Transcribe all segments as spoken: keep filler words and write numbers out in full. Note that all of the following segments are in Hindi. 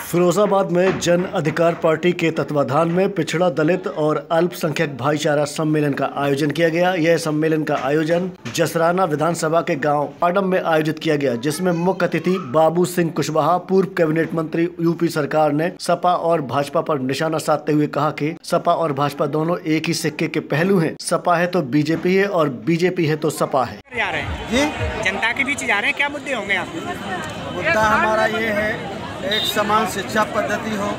फिरोजाबाद में जन अधिकार पार्टी के तत्वाधान में पिछड़ा, दलित और अल्पसंख्यक भाईचारा सम्मेलन का आयोजन किया गया। यह सम्मेलन का आयोजन जसराना विधानसभा के गांव पाडम में आयोजित किया गया, जिसमें मुख्य अतिथि बाबू सिंह कुशवाहा, पूर्व कैबिनेट मंत्री यूपी सरकार ने सपा और भाजपा पर निशाना साधते हुए कहा कि सपा और भाजपा दोनों एक ही सिक्के के पहलू हैं। सपा है तो बीजेपी है और बीजेपी है तो सपा है। जा रहे हैं जी, जनता के बीच जा रहे हैं, क्या मुद्दे होंगे आपके? मुद्दा हमारा ये है, एक समान शिक्षा पद्धति हो,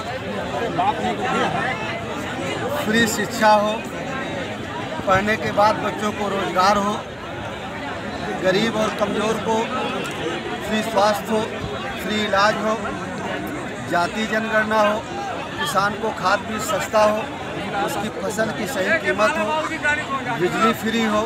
फ्री शिक्षा हो, पढ़ने के बाद बच्चों को रोजगार हो, गरीब और कमज़ोर को फ्री स्वास्थ्य हो, फ्री इलाज हो, जाति जनगणना हो, किसान को खाद बीज सस्ता हो, उसकी फसल की सही कीमत हो, बिजली फ्री हो।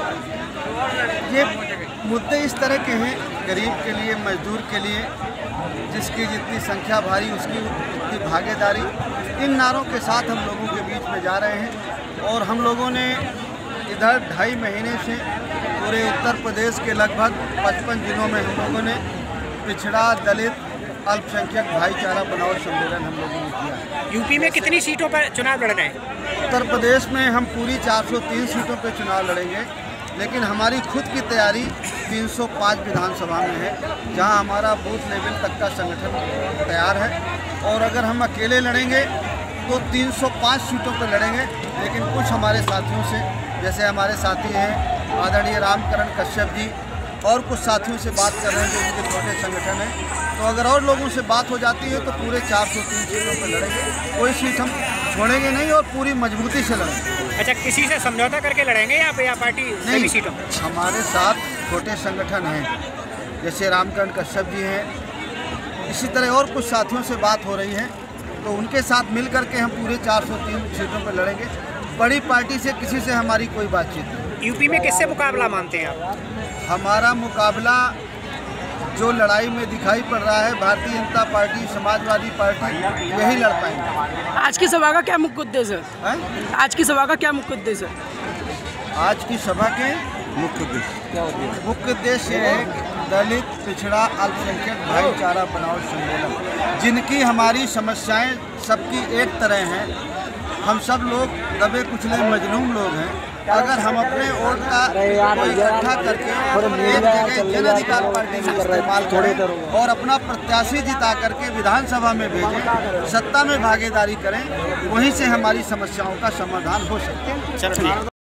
ये मुद्दे इस तरह के हैं, गरीब के लिए, मजदूर के लिए, जिसकी जितनी संख्या भारी उसकी उतनी भागीदारी। इन नारों के साथ हम लोगों के बीच में जा रहे हैं और हम लोगों ने इधर ढाई महीने से पूरे उत्तर प्रदेश के लगभग पचपन जिलों में हम लोगों ने पिछड़ा, दलित, अल्पसंख्यक भाईचारा बनाओ सम्मेलन हम लोगों ने किया है। यूपी में कितनी सीटों पर चुनाव लड़ रहे हैं? उत्तर प्रदेश में हम पूरी चार सौ तीन सीटों पर चुनाव लड़ेंगे, लेकिन हमारी खुद की तैयारी तीन सौ पाँच विधानसभा में है, जहां हमारा बूथ लेवल तक का संगठन तैयार है। और अगर हम अकेले लड़ेंगे तो तीन सौ पाँच सीटों पर लड़ेंगे, लेकिन कुछ हमारे साथियों से, जैसे हमारे साथी हैं आदरणीय रामकरण कश्यप जी, और कुछ साथियों से बात कर रहे हैं जो उनके छोटे संगठन हैं, तो अगर और लोगों से बात हो जाती है तो पूरे चार सौ तीन सीटों पर लड़ेंगे। कोई सीट हम छोड़ेंगे नहीं और पूरी मजबूती से लड़ेंगे। अच्छा, किसी से समझौता करके लड़ेंगे या या पार्टी नहीं? सीटों हमारे साथ छोटे संगठन हैं, जैसे रामकरण कश्यप जी हैं, इसी तरह और कुछ साथियों से बात हो रही है, तो उनके साथ मिल करके हम पूरे चार सौ तीन सीटों पर लड़ेंगे। बड़ी पार्टी से किसी से हमारी कोई बातचीत नहीं। यूपी में किससे मुकाबला मानते हैं आप? हमारा मुकाबला जो लड़ाई में दिखाई पड़ रहा है, भारतीय जनता पार्टी, समाजवादी पार्टी, यही लड़ पाएंगे। आज की सभा का क्या मुख्य उद्देश्य है? आज की सभा का क्या मुख्य उद्देश्य है? आज की सभा के मुख्य उद्देश्य क्या उद्देश्य? मुख्य उद्देश्य है दलित, पिछड़ा, अल्पसंख्यक भाईचारा बनाओ सम्मेलन, जिनकी हमारी समस्याएं सबकी एक तरह हैं। हम सब लोग दबे कुचले मजलूम लोग हैं। अगर हम अपने वोट का इकट्ठा करके एक जगह जन अधिकार पार्टी में इस्तेमाल करें और अपना प्रत्याशी जिता करके विधानसभा में भेजें, सत्ता में भागीदारी करें, वहीं से हमारी समस्याओं का समाधान हो सकता है।